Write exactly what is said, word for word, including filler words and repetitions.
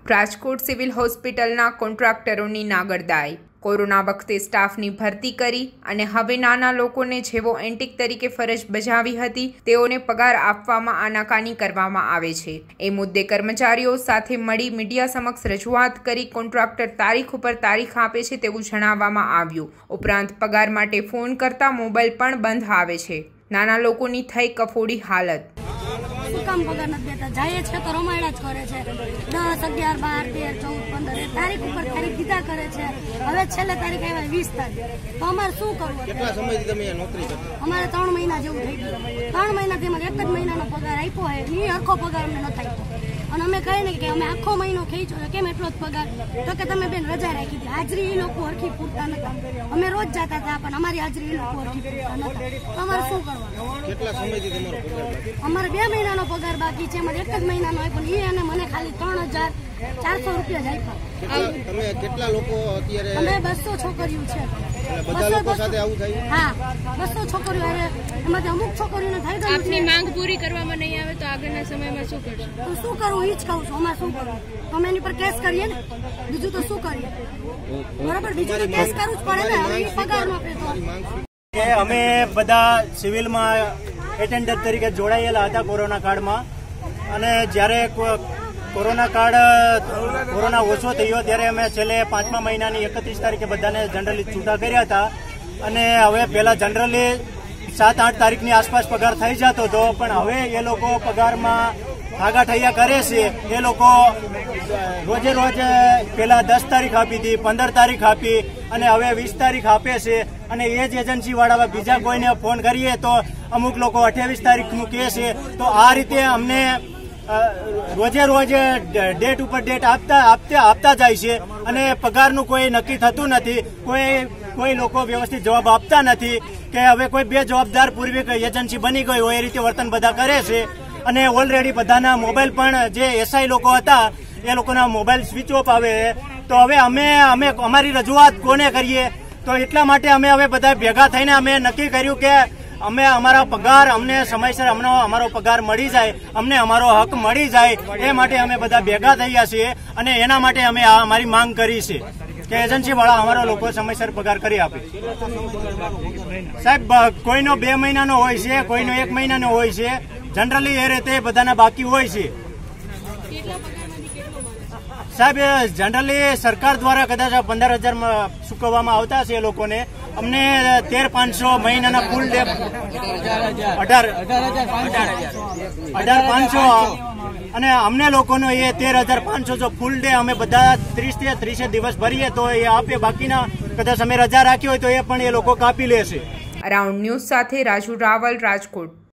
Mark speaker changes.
Speaker 1: Rajkot civil હોસ્પિટલના કોન્ટ્રાક્ટરોની નાગરદાઈ। Corona વખતે સ્ટાફની ભરતી કરી અને હવે નાના લોકોને જેવો એન્ટિક તરીકે ફરજ બજાવી હતી તેઓને પગાર આપવામાં આનાકાની કરવામાં આવે છે। એ મુદ્દે કર્મચારીઓ સાથે મળી મીડિયા સમક્ષ રજૂઆત કરી કોન્ટ્રાક્ટર તારીખ ઉપર તારીખ આપે છે તેવું જણાવવામાં આવ્યું। ઉપરાંત પગાર માટે ફોન કરતા મોબાઈલ પણ બંધ આવે છે। નાના લોકોની થઈ કફોડી હાલત।
Speaker 2: काम पगार नहीं देता जाए छे तो रमाड़ा ज करे छे दस अगियार बार तेर चौदह पंद्रह तारीख पर तारीख दीधा करे छे। हवे छेल्ले तारीख आवे बीस तारीख तो अमारे शुं करवुं? કેટલા સમયથી તમે આ નોકરી કરો? અમારે ત્રણ મહિના જેવું થઈ ગયું। ત્રણ મહિનાથી મને એક જ મહિનાનો પગાર આપ્યો હે, ઈ હરખો પગાર અમને નતો આપ્યો અને અમે કહે ને કે અમે આખો મહિનો ખેંચ્યો છે, કેમ એટલો જ પગાર? તો કે તમે બેન રજા રાખી હતી, હાજરી ઈ લોકો હરખી પૂરતા નતા। અમે રોજ જતા હતા પણ અમારી હાજરી ઈ લોકો હરખી પૂરતા નતા, તો અમારે શું કરવાનું? કેટલા સમયથી તમારો પગાર બાકી? અમારે બે મહિનાનો પગાર બાકી છે, અમારે એક જ મહિનાનો આપ્યો ને ઈ અને મને ખાલી ત્રણ હજાર ચારસો રૂપિયા જ આપ્યા। તમે કેટલા લોકો અત્યારે? અમે બસો છોકરીઓ છે। બધા લોકો સાથે આવું થાય? હા, બસો છોકરીઓ અરે એમાંથી અમુક છોકરીઓને થઈ ગયું।
Speaker 3: આપની માંગ પૂરી કરવામાં નહીં આવે તો આગળના સમયમાં શું કરશો?
Speaker 2: તો શું કરું ઈ જ કહું છું। અમારે શું કરવું? અમે એની પર કેસ કરીએ ને, બીજું તો શું કરીએ? બરાબર, બીજું તો કેસ કરવું જ પડે ને। હવે પગાર નો આપે તો
Speaker 4: કે અમે બધા સિવિલમાં એટેન્ડર તરીકે જોડાયેલા હતા કોરોના કાળમાં, અને જ્યારે કોરોના કાળ કોરોના ઓછો થયો ત્યારે અમે છેલ્લે પાંચમા મહિનાની એકત્રીસ તારીખે બધાને જનરલી છૂટા કર્યા હતા। અને હવે પહેલા જનરલી સાત આઠ તારીખની આસપાસ પગાર થઈ જતો હતો, પણ હવે એ લોકો પગારમાં ભાગા ઠૈયા કરે છે। એ લોકો રોજે રોજ પહેલા દસ તારીખ આપી હતી, પંદર તારીખ આપી અને હવે વીસ તારીખ આપે છે। અને એ જ એજન્સી વાળા બીજા કોઈને ફોન કરીએ તો અમુક લોકો અઠ્યાવીસ તારીખનું કહે છે। તો આ રીતે અમને રોજે રોજ ડેટ ઉપર ડેટ આપતા આપતા આપતા જાય છે અને પગારનું કોઈ નક્કી થતું નથી। કોઈ કોઈ લોકો વ્યવસ્થિત જવાબ આપતા નથી કે હવે કોઈ બે જવાબદાર પૂર્વી એજન્સી બની ગઈ હોય એ રીતે વર્તન બધા કરે છે। અને ઓલરેડી બધાના મોબાઈલ પણ જે એસઆઈ લોકો હતા એ લોકોના મોબાઈલ સ્વિચ ઓફ આવે। તો હવે અમે અમે અમારી રજૂઆત કોને કરીએ? તો એટલા માટે અમે હવે બધા ભેગા થઈને અમે નક્કી કર્યું કે અમે અમારા પગાર અમને સમયસર અમને અમારો પગાર મળી જાય, અમને અમારો હક મળી જાય, એ માટે અમે બધા ભેગા થયા છીએ અને એના માટે અમે આ અમારી માંગ કરી છે કે એજન્સી વાળા અમારા લોકો સમયસર પગાર કરી આપે। સાહેબ, કોઈનો બે મહિનાનો હોય છે, કોઈનો એક મહિનાનો હોય છે, જનરલી એ રીતે બધાના બાકી હોય છે। સાહેબ, જનરલી સરકાર દ્વારા કદાચ પંદર હજાર ચૂકવવામાં આવતા છે એ લોકોને। અમને તેર પાંચસો મહિનાના ફૂલ ડે અઢાર અઢાર પાંચસો અને અમને લોકોનો એ તેર હજાર પાંચસો જો ફૂલ ડે અમે બધા ત્રીસ થી ત્રીસે દિવસ ભરીએ તો એ આપે, બાકીના કદાચ અમે રજા રાખી હોય તો એ પણ એ લોકો કાપી લેશે।
Speaker 1: અરાઉન્ડ ન્યૂઝ સાથે રાજુ રાવલ, રાજકોટ।